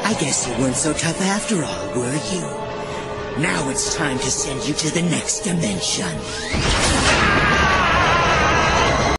I guess you weren't so tough after all, were you? Now it's time to send you to the next dimension.